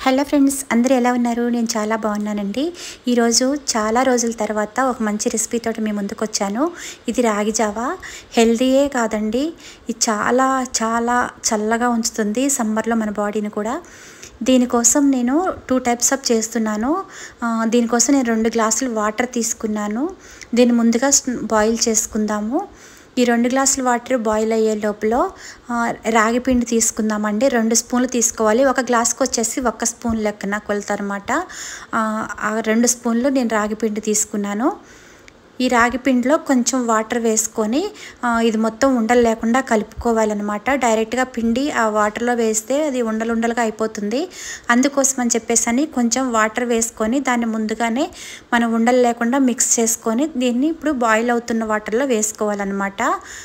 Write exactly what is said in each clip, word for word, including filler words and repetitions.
Hello friends, అందరూ ఎలా ఉన్నారు? నేను చాలా బాగున్నానండి. ఈరోజు చాలా రోజుల తర్వాత ఒక మంచి రెసిపీ తోటి మీ ముందుకు వచ్చాను. ఇది రాగి జావా. హెల్దీయే కాదండి, ఇది చాలా చాలా చల్లగా ఉంచుతుంది సమ్మర్లో మన బాడీని కూడా. దీనికోసం నేను టూ టైప్స్ ఆఫ్ చేస్తున్నాను. దీనికోసం నేను రెండు గ్లాసులు వాటర్ తీసుకున్నాను. దీన్ని ముందుగా బాయిల్ చేసుకుందాము. ఈ రెండు గ్లాసుల వాటర్ బాయిల్ అయ్యే లోపల రాగి పిండి తీసుకుందామండి. రెండు స్పూన్లు తీసుకోవాలి. ఒక గ్లాస్కి వచ్చేసి ఒక్క స్పూన్ లెక్కన కొలతనమాట. ఆ రెండు స్పూన్లు నేను రాగి పిండి తీసుకున్నాను. ఈ రాగి పిండిలో కొంచెం వాటర్ వేసుకొని ఇది మొత్తం ఉండలు లేకుండా కలుపుకోవాలన్నమాట. డైరెక్ట్గా పిండి ఆ వాటర్లో వేస్తే అది ఉండలు ఉండలుగా అయిపోతుంది. అందుకోసం అని చెప్పేసి అని కొంచెం వాటర్ వేసుకొని దాన్ని ముందుగానే మనం ఉండలు లేకుండా మిక్స్ చేసుకొని దీన్ని ఇప్పుడు బాయిల్ అవుతున్న వాటర్లో వేసుకోవాలన్నమాట.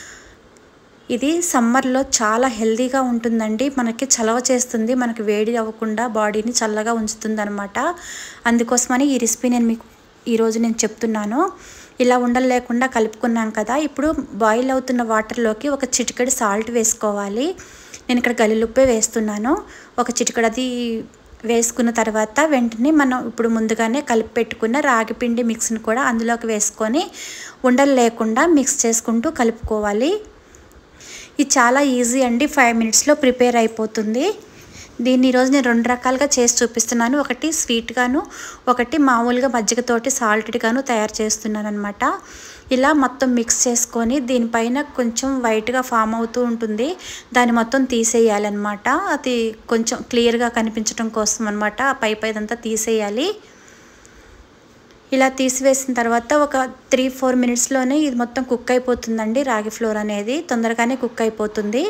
ఇది సమ్మర్లో చాలా హెల్తీగా ఉంటుందండి. మనకి చలవ చేస్తుంది, మనకి వేడి అవ్వకుండా బాడీని చల్లగా ఉంచుతుంది అనమాట. అందుకోసమని ఈ రెసిపీ నేను మీకు ఈరోజు నేను చెప్తున్నాను. ఇలా ఉండలు లేకుండా కలుపుకున్నాం కదా. ఇప్పుడు బాయిల్ అవుతున్న వాటర్లోకి ఒక చిటికెడు సాల్ట్ వేసుకోవాలి. నేను ఇక్కడ గల్లుప్పే వేస్తున్నాను. ఒక చిటికెడది వేసుకున్న తర్వాత వెంటనే మనం ఇప్పుడు ముందుగానే కలిపి పెట్టుకున్న రాగి పిండి మిక్స్ని కూడా అందులోకి వేసుకొని ఉండలు లేకుండా మిక్స్ చేసుకుంటూ కలుపుకోవాలి. ఇది చాలా ఈజీ అండి, ఫైవ్ మినిట్స్లో ప్రిపేర్ అయిపోతుంది. దీన్ని ఈరోజు నేను రెండు రకాలుగా చేసి చూపిస్తున్నాను. ఒకటి స్వీట్గాను, ఒకటి మామూలుగా మజ్జిగతోటి సాల్టెడ్గాను తయారు చేస్తున్నాను అనమాట. ఇలా మొత్తం మిక్స్ చేసుకొని దీనిపైన కొంచెం వైట్గా ఫామ్ అవుతూ ఉంటుంది, దాన్ని మొత్తం తీసేయాలన్నమాట. అది కొంచెం క్లియర్గా కనిపించడం కోసం అనమాట. ఆ పై పైదంతా తీసేయాలి. ఇలా తీసివేసిన తర్వాత ఒక త్రీ ఫోర్ మినిట్స్లోనే ఇది మొత్తం కుక్ అయిపోతుందండి. రాగి ఫ్లోర్ అనేది తొందరగానే కుక్ అయిపోతుంది.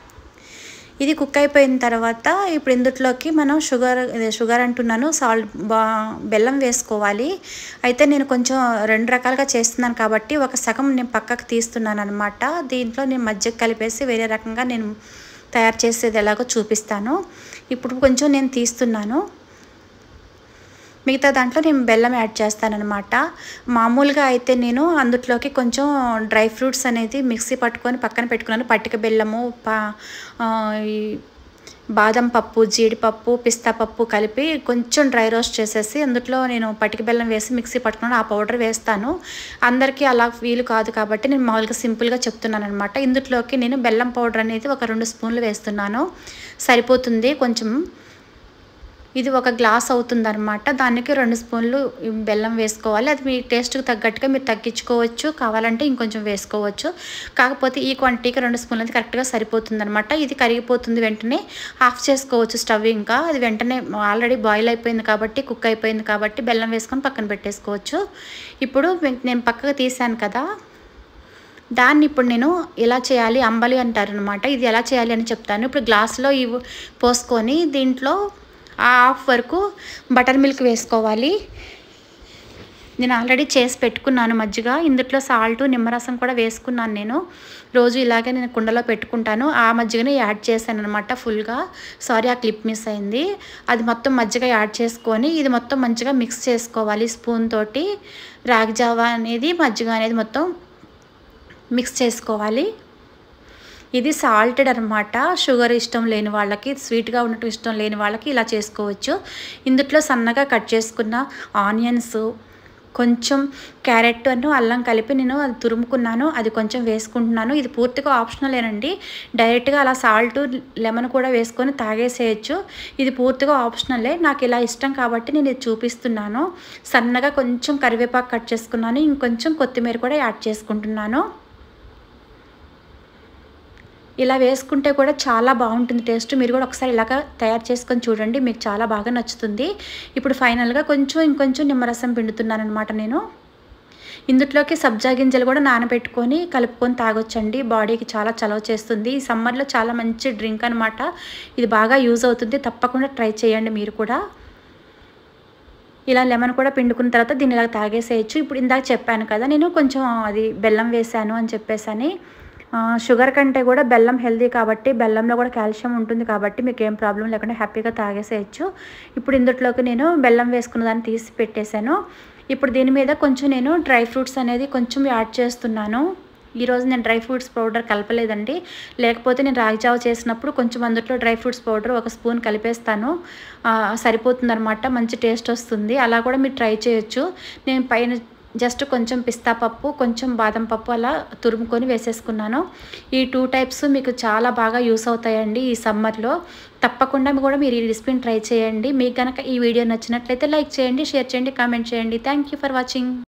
ఇది కుక్ అయిపోయిన తర్వాత ఇప్పుడు ఇందులోకి మనం షుగర్ షుగర్ అంటున్నాను సాల్ట్ బా బెల్లం వేసుకోవాలి. అయితే నేను కొంచెం రెండు రకాలుగా చేస్తున్నాను కాబట్టి ఒక సగం నేను పక్కకు తీస్తున్నాను అనమాట. దీంట్లో నేను మజ్జిగ కలిపేసి వేరే రకంగా నేను తయారు చేసేది ఎలాగో చూపిస్తాను. ఇప్పుడు కొంచెం నేను తీస్తున్నాను. మిగతా దాంట్లో నేను బెల్లం యాడ్ చేస్తానన్నమాట. మామూలుగా అయితే నేను అందులోకి కొంచెం డ్రై ఫ్రూట్స్ అనేది మిక్సీ పట్టుకొని పక్కన పెట్టుకున్నాను. పట్టిక బెల్లము, పా బాదం పప్పు, జీడిపప్పు, పిస్తా పప్పు కలిపి కొంచెం డ్రై రోస్ట్ చేసేసి అందులో నేను పట్టిక బెల్లం వేసి మిక్సీ పట్టుకున్నాను. ఆ పౌడర్ వేస్తాను. అందరికీ అలా వీలు కాదు కాబట్టి నేను మామూలుగా సింపుల్గా చెప్తున్నాను అనమాట. ఇందులోకి నేను బెల్లం పౌడర్ అనేది ఒక రెండు స్పూన్లు వేస్తున్నాను, సరిపోతుంది. కొంచెం ఇది ఒక గ్లాస్ అవుతుంది అనమాట. దానికి రెండు స్పూన్లు బెల్లం వేసుకోవాలి. అది మీ టేస్ట్కి తగ్గట్టుగా మీరు తగ్గించుకోవచ్చు, కావాలంటే ఇంకొంచెం వేసుకోవచ్చు. కాకపోతే ఈ క్వాంటిటీకి రెండు స్పూన్లు అది కరెక్ట్గా సరిపోతుంది అనమాట. ఇది కరిగిపోతుంది, వెంటనే ఆఫ్ చేసుకోవచ్చు స్టవ్. ఇంకా అది వెంటనే ఆల్రెడీ బాయిల్ అయిపోయింది కాబట్టి, కుక్ అయిపోయింది కాబట్టి బెల్లం వేసుకొని పక్కన పెట్టేసుకోవచ్చు. ఇప్పుడు నేను పక్కకు తీసాను కదా, దాన్ని ఇప్పుడు నేను ఎలా చేయాలి, అంబలి అంటారు అనమాట. ఇది ఎలా చేయాలి అని చెప్తాను. ఇప్పుడు గ్లాసులో ఇవి పోసుకొని దీంట్లో హాఫ్ వరకు బటర్ మిల్క్ వేసుకోవాలి. నేను ఆల్రెడీ చేసి పెట్టుకున్నాను మజ్జిగ. ఇందులో సాల్ట్, నిమ్మరసం కూడా వేసుకున్నాను. నేను రోజు ఇలాగే నేను కుండలో పెట్టుకుంటాను. ఆ మజ్జిగని యాడ్ చేశాను అనమాట ఫుల్గా. సారీ, ఆ క్లిప్ మిస్ అయింది. అది మొత్తం మజ్జిగ యాడ్ చేసుకొని ఇది మొత్తం మంచిగా మిక్స్ చేసుకోవాలి స్పూన్ తోటి. రాగి జావా అనేది మజ్జిగ అనేది మొత్తం మిక్స్ చేసుకోవాలి. ఇది సాల్టెడ్ అనమాట. షుగర్ ఇష్టం లేని వాళ్ళకి, స్వీట్గా ఉండటం ఇష్టం లేని వాళ్ళకి ఇలా చేసుకోవచ్చు. ఇందులో సన్నగా కట్ చేసుకున్న ఆనియన్స్, కొంచెం క్యారెట్ అను అల్లం కలిపి నేను అది తురుముకున్నాను, అది కొంచెం వేసుకుంటున్నాను. ఇది పూర్తిగా ఆప్షనలేనండి. డైరెక్ట్గా అలా సాల్ట్, లెమన్ కూడా వేసుకొని తాగేసేయచ్చు. ఇది పూర్తిగా ఆప్షనలే. నాకు ఇలా ఇష్టం కాబట్టి నేను ఇది చూపిస్తున్నాను. సన్నగా కొంచెం కరివేపాకు కట్ చేసుకున్నాను, ఇంకొంచెం కొత్తిమీర కూడా యాడ్ చేసుకుంటున్నాను. ఇలా వేసుకుంటే కూడా చాలా బాగుంటుంది టేస్ట్. మీరు కూడా ఒకసారి ఇలాగ తయారు చేసుకొని చూడండి, మీకు చాలా బాగా నచ్చుతుంది. ఇప్పుడు ఫైనల్గా కొంచెం ఇంకొంచెం నిమ్మరసం పిండుతున్నాను అనమాట నేను. ఇందులోకి సబ్జా గింజలు కూడా నానబెట్టుకొని కలుపుకొని తాగొచ్చండి. బాడీకి చాలా చలవ చేస్తుంది. ఈ సమ్మర్లో చాలా మంచి డ్రింక్ అనమాట. ఇది బాగా యూజ్ అవుతుంది. తప్పకుండా ట్రై చేయండి మీరు కూడా. ఇలా లెమన్ కూడా పిండుకున్న తర్వాత దీన్ని ఇలా తాగేసేయచ్చు. ఇప్పుడు ఇందాక చెప్పాను కదా, నేను కొంచెం అది బెల్లం వేసాను అని చెప్పేసి. షుగర్ కంటే కూడా బెల్లం హెల్దీ కాబట్టి, బెల్లంలో కూడా కాల్షియం ఉంటుంది కాబట్టి మీకు ఏం ప్రాబ్లం లేకుండా హ్యాపీగా తాగేసేయచ్చు. ఇప్పుడు ఇందులోకి నేను బెల్లం వేసుకున్న దాన్ని తీసి పెట్టేశాను. ఇప్పుడు దీని మీద కొంచెం నేను డ్రై ఫ్రూట్స్ అనేది కొంచెం యాడ్ చేస్తున్నాను. ఈరోజు నేను డ్రై ఫ్రూట్స్ పౌడర్ కలపలేదండి, లేకపోతే నేను రాగి జావ చేసినప్పుడు కొంచెం అందులో డ్రై ఫ్రూట్స్ పౌడర్ ఒక స్పూన్ కలిపేస్తాను, సరిపోతుందన్నమాట, మంచి టేస్ట్ వస్తుంది. అలా కూడా మీరు ట్రై చేయొచ్చు. నేను పైన జస్ట్ కొంచెం పిస్తా పప్పు, కొంచెం బాదం పప్పు అలా తురుముకొని వేసేసుకున్నాను. ఈ టూ టైప్స్ మీకు చాలా బాగా యూస్ అవుతాయండి ఈ సమ్మర్లో. తప్పకుండా కూడా మీరు ఈ రెసిపీని ట్రై చేయండి. మీకు కనుక ఈ వీడియో నచ్చినట్లయితే లైక్ చేయండి, షేర్ చేయండి, కామెంట్ చేయండి. Thank you for watching.